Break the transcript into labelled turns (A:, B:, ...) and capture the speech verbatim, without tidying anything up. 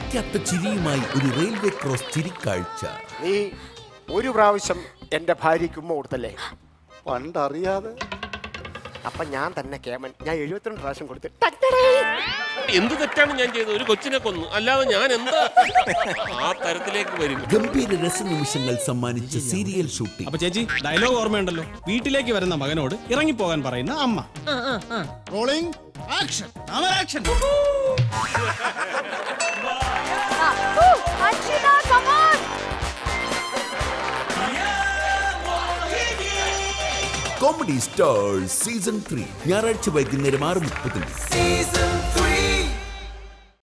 A: നിലയ്ക്കാത്ത ചിരിയുമായി ഒരു railway cross ചിരിക്കാഴ്ച.
B: നീ ഒരു പ്രാവശ്യം എന്റെ ഭാര്യയ്ക്ക് ഉമ്മ കൊടുത്തല്ലേ?
C: പണ്ടറിയാതെ.
B: അപ്പൊ ഞാൻ തന്നെ കേമൻ. ഞാൻ എഴുപത്തിരണ്ട് പ്രാവശ്യം കൊടുത്ത്.
D: എന്ത് തെറ്റാണ് ഞാൻ ചെയ്തത്? ഒരു കൊച്ചിനെ കൊന്നു, അല്ലാതെ ഞാൻ എന്താ ആ തരത്തിലേക്ക് വരും?
A: ഗംഭീര രസനിമിഷങ്ങൾ സമ്മാനിച്ച സീരിയൽ ഷൂട്ടിംഗ്.
E: അപ്പൊ ചേച്ചി ഡയലോഗ് ഓർമ്മയുണ്ടല്ലോ, വീട്ടിലേക്ക് വരുന്ന മകനോട് ഇറങ്ങിപ്പോകാൻ പറയുന്ന അമ്മ. Rolling action. Action.
A: Comedy stars season three ഞായറാഴ്ച വൈകുന്നേരം ആറ് മുപ്പതിന്.